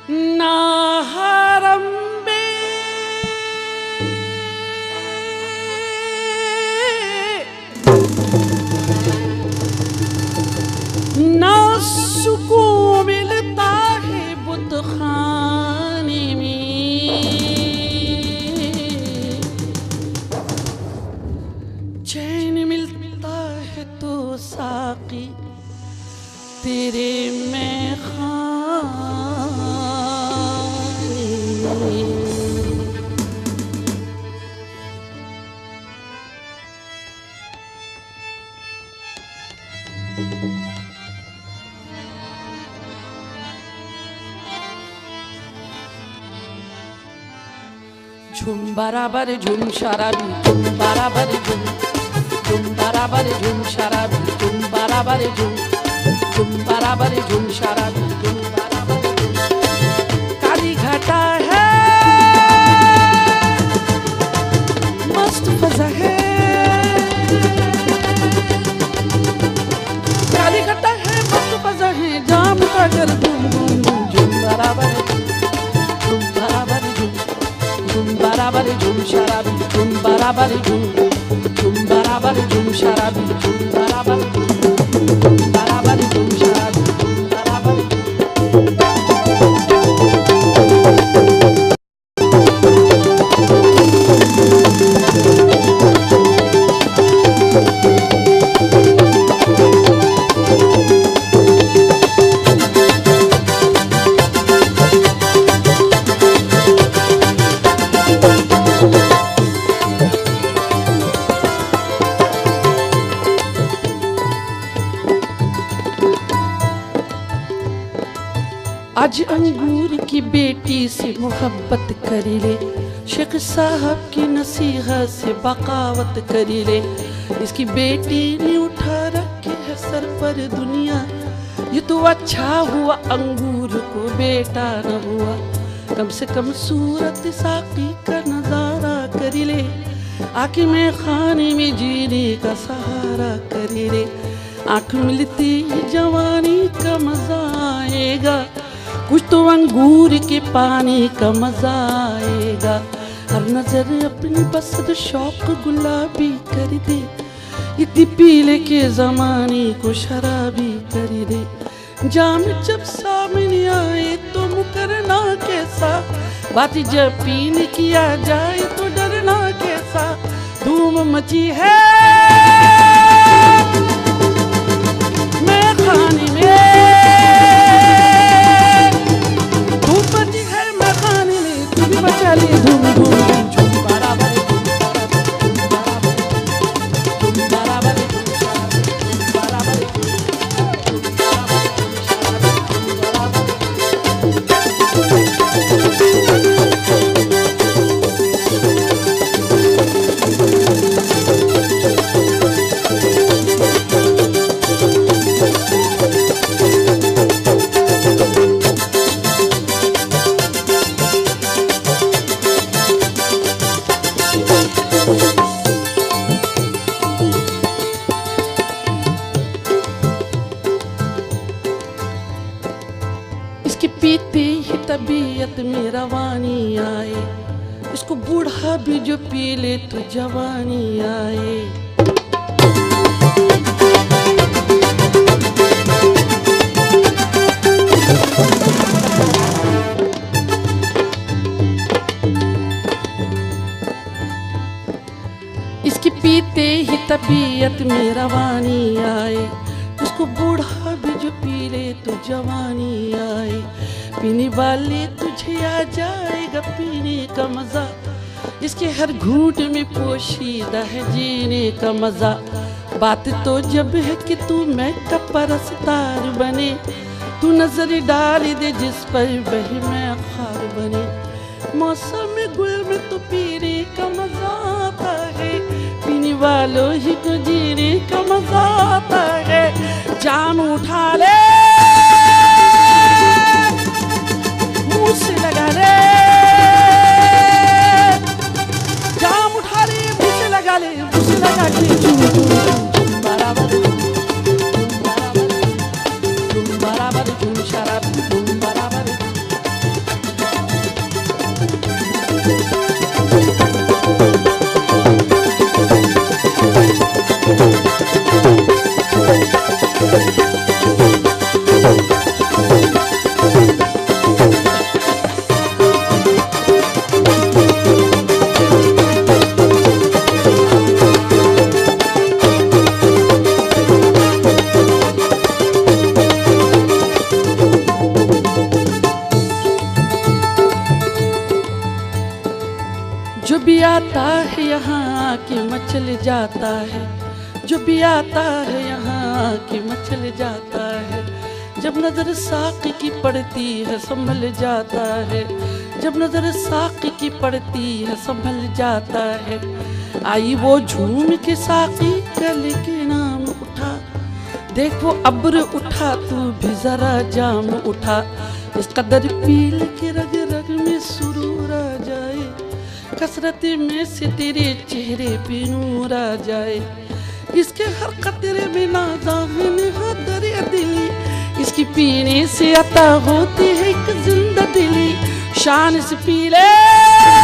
ना हरम में ना सुकून मिलता है बुतखाने में, चैन मिलता है तो साकी तेरे में झूम बराबर झूम शराबी, झूम बराबर झूम, झूम बराबर झूम शराबी, झूम बराबर झूम, झूम बराबर झूम शराबी, झूम बराबर झूम। काली घटा है मस्त फजा है, काली घटा है मस्त फजा है, जाम का कर घूम घूम घूम, झूम बराबर झूम बराबर झूम, झूम बराबर झूम शराबी, झूम बराबर झूम, झूम बराबर झूम शराबी, झूम बराबर बराबर झूम शराबी, झूम बराबर। आज अंगूर की बेटी से मोहब्बत करी ले, शेख साहब की नसीहत से बगावत करी ले। इसकी बेटी ने उठा रखे है सर पर दुनिया, ये तो अच्छा हुआ अंगूर को बेटा न हुआ। कम से कम सूरत साकी का नजारा करी ले, आके मैं खाने में जीने का सहारा करी ले। आँख मिलती जवानी का मजा आएगा, कुछ तो अंगूर के पानी का मजा आएगा। हर नजर अपनी पसंद शौक गुलाबी कर दे, इतनी पीले के जमाने को शराबी कर दे। जाम जब सामने आए तो मुकरना कैसा, बात जब पीने किया जाए तो डरना कैसा। धूम मची है मैं खाने में, बचा ले धूम धूम झूम बराबर झूम बराबर झूम बराबर पीते ही तबीयत में रवानी आए, इसको बूढ़ा भी जो पी ले तो जवानी आए। इसकी पीते ही तबीयत में रवानी आए, इसको बूढ़ा भी जो पी ले तो जवानी आए। पीने वाले तुझे आ जाएगा पीने का मजा, इसके हर घूंट में पोशीदा है जीने का मजा। बात तो जब है कि तू मैं का परस्तार बने, तू नजर डाल दे जिस पर वही मैं खार बने। मौसम गुल में तो पीने का मजा आता है, पीने वालों ही को जीने का मजा आता है। जाम उठा ले मुँह से लगा ले, जाम उठा ले मुँह से लगा ले, मुँह से लगा के झूम झूम बराबर झूम बराबर झूम शराब झूम बराबर जो भी आता है यहाँ के मचल जाता है, जो भी आता है यहाँ के मचल जाता है। जब नजर साक़ी की पड़ती है संभल जाता है, जब नजर साक़ी की पड़ती है संभल जाता है। आई वो झूम के साक़ी गले के नाम उठा, देखो अब्र उठा तू भी जरा जाम उठा। इस कदर पील के रग रग में सुरूर आ जाए, कसरत में से तेरे चेहरे पे नूर आ जाए। इसके हर कतरे में नाज़ामिन हो दरिया दिली, इसकी पीने से अता होती है एक जिंदा दिली। शान से पी ले